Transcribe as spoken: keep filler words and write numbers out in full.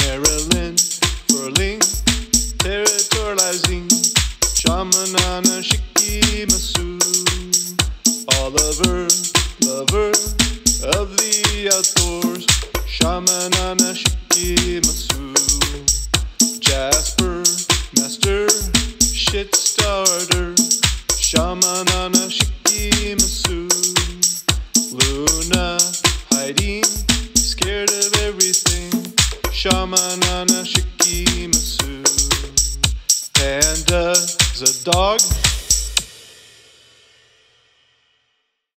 Marilyn, whirling, territorializing, Shamanana, shickey, masu. Oliver, lover of the outdoors, Shamanana, shickey, masu. Jasper, master, shit starter, Shamanana, shickey, masu. Luna, hiding, scared of everything, Shamanana, shickey, masu. Panda's a dog,